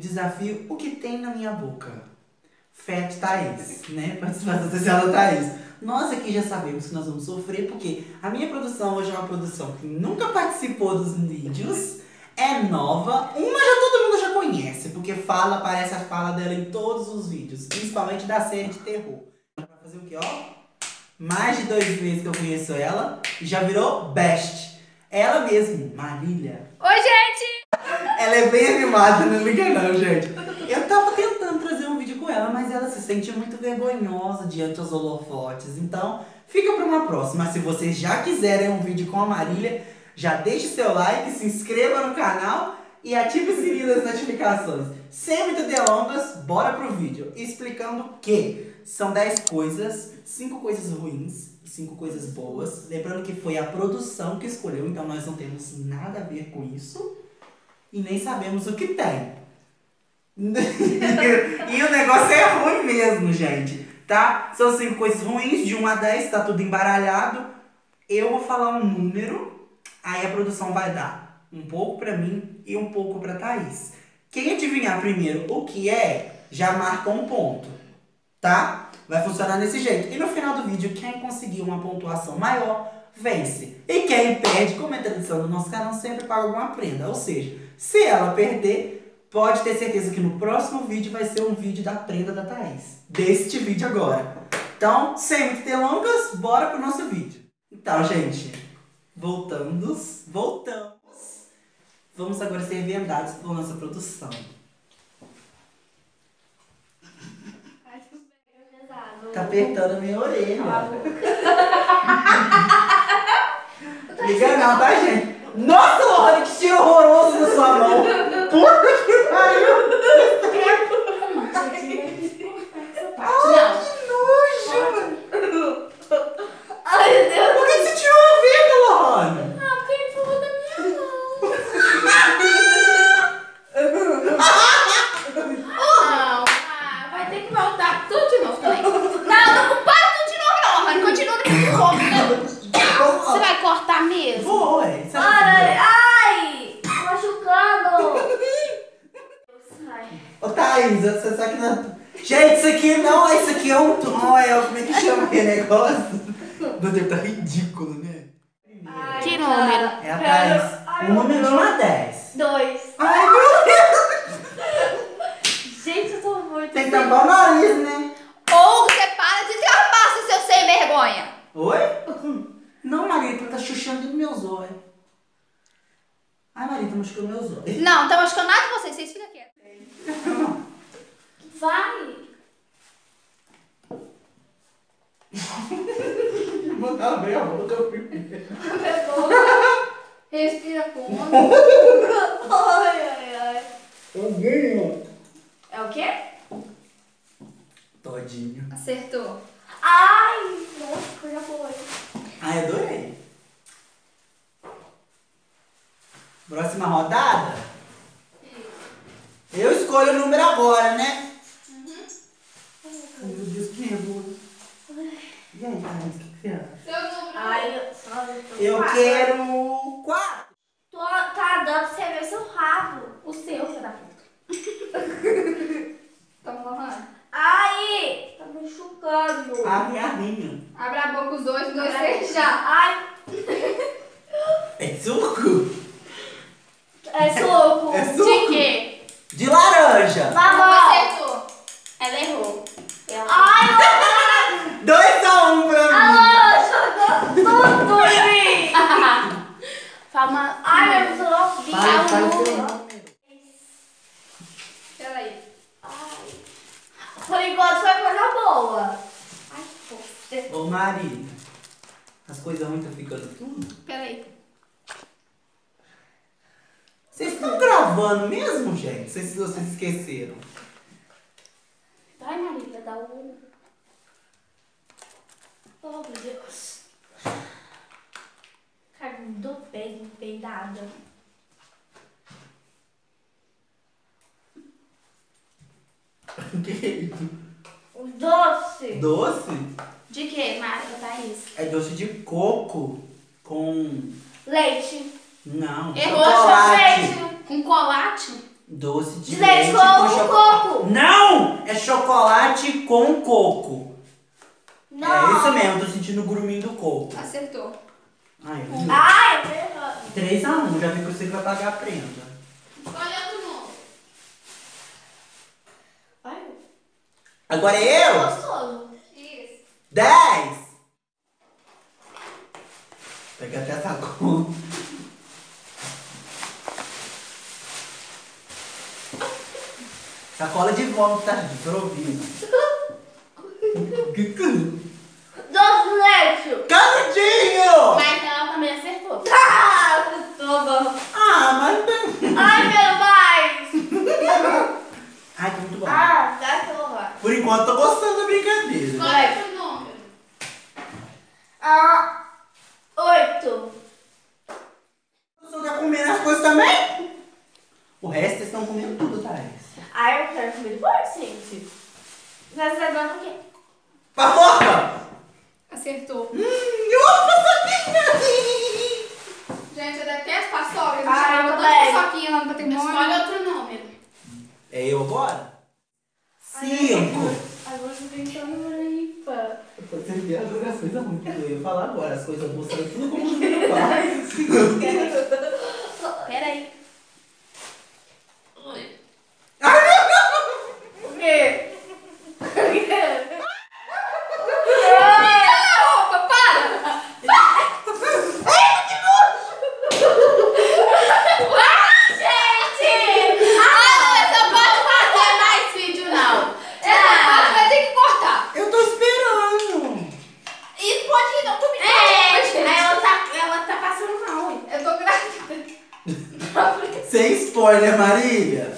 desafio O que tem na minha boca. Fat Thaís, né? Participação especial da Thaís. Nós aqui já sabemos que nós vamos sofrer, porque a minha produção hoje é uma produção que nunca participou dos vídeos, é nova. Uma todo mundo já conhece, porque aparece a fala dela em todos os vídeos, principalmente da série de terror. Vai fazer o quê, ó? Mais de 2 meses que eu conheço ela e já virou best. Ela mesmo, Marília. Oi, gente! Ela é bem animada, não liga não, gente. Eu tava tentando trazer um vídeo com ela, mas ela se sente muito vergonhosa diante dos holofotes. Então, fica pra uma próxima. Se vocês já quiserem um vídeo com a Marília, já deixe seu like, se inscreva no canal e ative o sininho das notificações. Sem muitas delongas, bora pro vídeo. Explicando que são 10 coisas, 5 coisas ruins e 5 coisas boas. Lembrando que foi a produção que escolheu, então nós não temos nada a ver com isso. E nem sabemos o que tem. E o negócio é ruim mesmo, gente. Tá? São 5 coisas ruins, de 1 a 10, tá tudo embaralhado. Eu vou falar um número, aí a produção vai dar um pouco pra mim e um pouco pra Thaís. Quem adivinhar primeiro o que é, já marca um ponto. Tá? Vai funcionar desse jeito. E no final do vídeo, quem conseguir uma pontuação maior, vence. E quem perde, como é tradição do nosso canal, sempre paga alguma prenda. Ou seja, se ela perder, pode ter certeza que no próximo vídeo vai ser um vídeo da prenda da Thaís. Deste vídeo agora. Então, sem muitas delongas, bora pro nosso vídeo. Então, gente, voltamos. Vamos agora ser vendados por nossa produção. Tá apertando a minha orelha. Liga não, tá, gente? Nossa, Lohane, que cheiro horroroso na sua mão. Puta que pariu. Ai, que nojo. Ai, meu Deus. Por que você tirou a venda, Lohane? Ah, porque ele falou da minha mão. Não, vai ter que voltar tudo de novo também. Não, para tudo de novo não, Rani. Continua daquele corpo. Você vai cortar mesmo? Vou, ué. Ai, tô machucando. Ô, Thaís, você sabe que não... Gente, isso aqui não, isso aqui é um tom, como é que chama aquele negócio? Meu Deus, tá ridículo, né? Que número? É a Thaís. Um número de 1 a 10. 2. Ai, meu Deus. Gente, eu tô muito... Tem que tampar o nariz, né? Ou você para de trapaça, seu sem vergonha. Oi? Não, Marita, tá chuchando nos meus olhos. Ai, Marita, machucou meus olhos. Não, tá machucando nada de vocês, vocês ficam quietos. Vai. Vou abrir a boca primeiro. Respira fundo. Ai. Todinho. É o quê? Todinho. Acertou. Ai, nossa, coisa boa. Ai, adorei. Próxima rodada? Eu escolho o número agora, né? Ai, meu Deus, que nervoso. E aí, Thaís, o que você acha? Seu número. Ai, Eu quero 4. tá dando pra você ver seu rabo. O seu, filho da puta. Toma, Lohane. Ai, tá me chocando. Abre a minha. Abre a boca os dois, três já. Ai, É suco? é suco. É suco? De quê? De laranja. Mamãe. Acertou. Ela errou. Ai, 2 a 1 pra mim. alô, jogou tudo em mim. Fala. Ai, meu Deus, não vi. Faz seu Ai, número. Peraí. por enquanto foi coisa boa. Ai, poxa. Ô, Maria, as coisas ruins estão ficando tudo. Peraí. Vocês estão gravando mesmo, gente? Não sei se vocês esqueceram. Vai, Marília, dá um... Oh, meu Deus. Cara, me dou bem dada. O que é isso? Um doce. Doce? De quê, Marta, Thaís? É doce de coco com... Leite. Não, Errou, chocolate. Leite. Com colate? Doce de De leite com coco. Não! É chocolate com coco. Não. É isso mesmo, tô sentindo o gruminho do coco. Acertou. Ai, Ai, eu errado. 3-1, já vi que você vai pagar a prenda. Escolhe outro número. Ai, Agora é eu? gostoso. Isso. 10! Pega até essa conta. Sacola de vômito, tá? De provido. Doce de leite. Canudinho! Mas ela também acertou. Ah, toma. Ah, mas não. Ai, quero mais. Ai, tá muito bom. Ah, dá toma. Por enquanto, tô gostando da brincadeira. Escolhe outro número. 8. Você tá comendo as coisas também? O resto vocês estão comendo tudo, Thaís. Ai, eu quero comer depois, gente. Vai ser bom porque... Papoca! Acertou. Eu amo paçoquinha! Gente, eu detesto paçoca. Eu Ai, chamava eu tanta também. paçoquinha lá no patrimônio. Escolhe outro número. É eu agora? 5. Agora eu tô tentando limpa. Você vê as coisas ruins que eu ia falar agora. As coisas boas são tudo como você faz. Peraí. O quê? Opa, para! Gente! Você não pode fazer mais vídeo, não. Essa parte vai ter que cortar. Eu tô esperando. E pode ir, não comigo. Ela tá passando mal, hein? Eu tô grávida. Sem spoiler, Marília.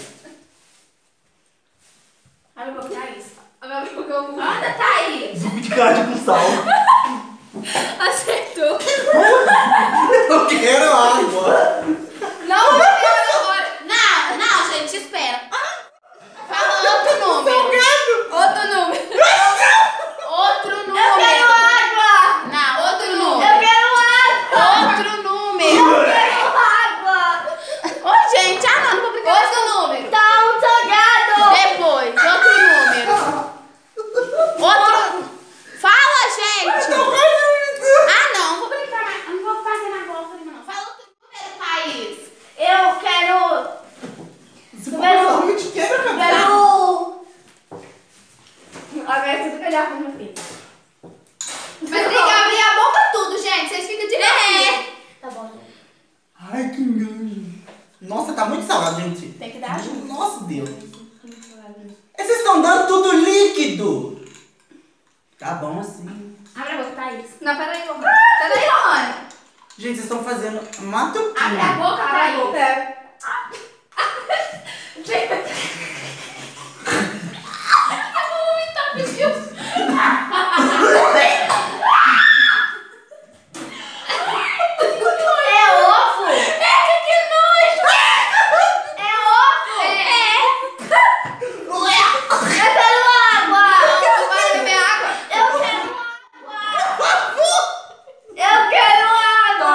Ai, eu vou criar isso. Agora eu vou. Anda, Thaís! Suco de carne com sal. Acertou. Eu quero água. Não, agora. Não, gente, espera. Fala outro número. Outro número. Outro número. Eu quero água! Não, outro número. Eu quero água! Outro número. Eu quero água! Ô, gente, não vou brincar. Outro número. Tá um salgado! Depois, outro número. Outro. Fala, gente. Não vou brincar mais. Não vou fazer mais bola não. Fala outro número, Thaís. Eu quero... Se for essa ruim, te quebra a cabeça. Quero... Agora é tudo que eu já fiz, meu filho. Mas tem que abrir a boca tudo, gente. Vocês ficam de leve. Tá bom, gente. Ai, que engano. Nossa, tá muito salgado, gente. Tem que dar ajuda. Nossa, Deus. Vocês estão dando tudo líquido. Tá bom assim. Abre a boca, Thaís. Não, peraí, Lohane. Peraí, Lohane. Gente, vocês estão fazendo matuquinha. Abre a boca, Abre a Thaís. boca. É ovo? Que nojo! É ovo? Eu quero água! Não vai beber água? Eu quero água! Eu quero água!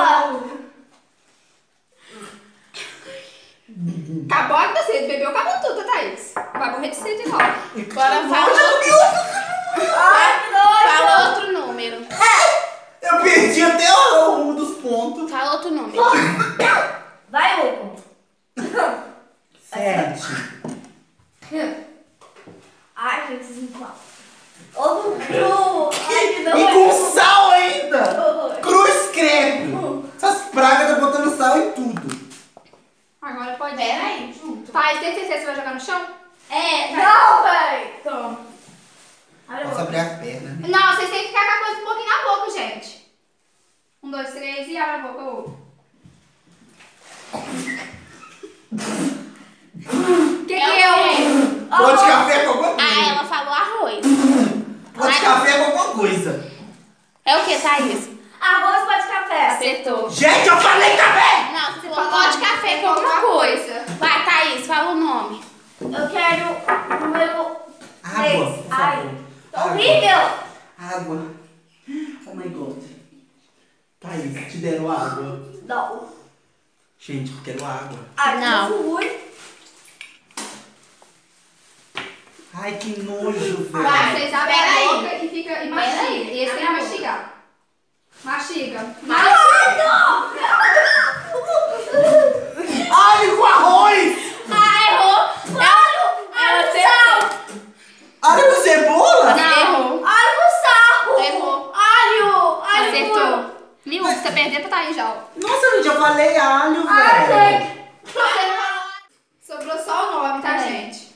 Acabou a água você bebeu, acabou tudo, Thaís. Vai morrer de sede não. Agora fala outro número. Eu perdi até o rumo dos pontos. Fala outro número. Vai, Hugo. 7. Ai, gente, vocês me falam. Ovo cru! Ai, que E nojo! com sal ainda. Cruz crepe. Essas pragas tá botando sal em tudo. Agora pode ir. Peraí, junto. Thaís, tem certeza que você vai jogar no chão? Não, véi! Toma. Abre a Posso boca. abrir as pernas, né? Não, vocês têm que ficar com a coisa um pouquinho na boca, gente. 1, 2, 3 e abre a boca. O que é o... Pó de café com alguma coisa. Ah, ela falou arroz. Pó de café com alguma coisa. É o que, Thaís? Arroz, pó de café. Acertou. Gente, eu falei também! Não, você falou pó de café com alguma coisa. Vai, Thaís, fala o nome. Eu quero o número Água, 3. por Ai, favor. tá horrível. Água. Oh my God. Thaís, te deram água? Não. Gente, eu quero água. Ai, Não. que fui. Ai, que nojo, Vai, velho. vocês abrem Pera a aí. boca e fica e mastiga. aí. E esse tem que Abre a mastigar. Mastiga. Alho com arroz! Ah, errou. Ela acertou. Alho com cebola? Errou. Alho com sal. Errou. Alho. Acertou. Mil, você perdeu pra Thaís já, ó. Nossa, gente, eu falei alho, Ai, velho. gente. Sobrou só o nome, tá, Peraí. gente?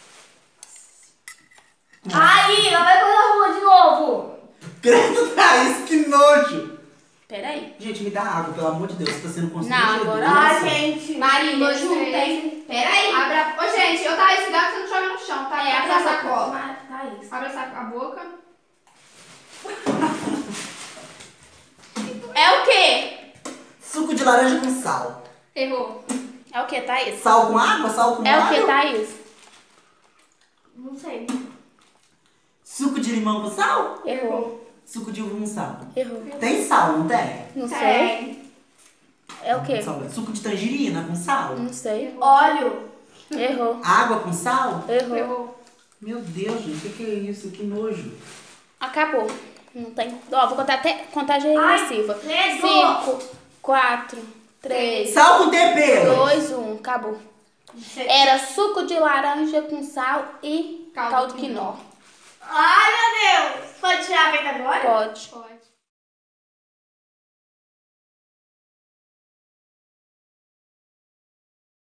Aí, ela vai coisa rua de novo. Credo, Thaís, que nojo. Peraí. Gente, me dá água, pelo amor de Deus, você tá sendo Não, constrangedor. agora- Ai, gente. Marília, Nojo não tem. Peraí. Abre a... Ô, gente, eu Thaís, cuidado que você não joga no chão, tá? Abre a sacola. Thaís. Abre a boca. É o quê? Suco de laranja com sal. Errou. É o quê, Thaís? Sal com água? Sal com É o alho? quê, Thaís? Não sei. Suco de limão com sal? Errou. Suco de uva com sal. Errou. Tem sal, não tem? Não sei. Tem. É o quê? Suco de tangerina com sal? Não sei. Óleo. Errou. Água com sal? Errou. Meu Deus, gente, o que é isso? Que nojo. Acabou. Não tem. Ó, vou contar até contagem Ai, regressiva. credo. 5, 4, 3, Sal com tempero. 2, 1. Acabou. Era suco de laranja com sal e caldo quinó. Ai, meu Deus. Pode tirar a venda agora? Pode. Pode.